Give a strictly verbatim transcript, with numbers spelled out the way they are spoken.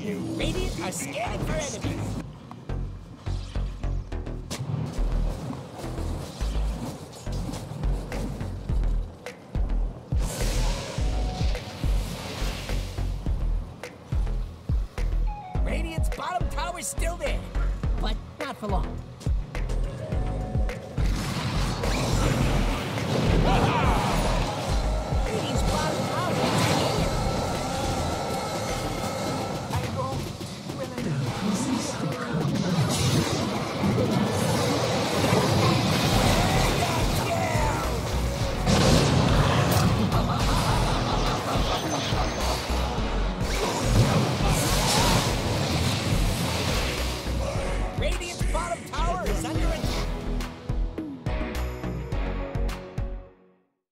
Radiant are scanning for enemies. Radiant's bottom tower's still there, but not for long.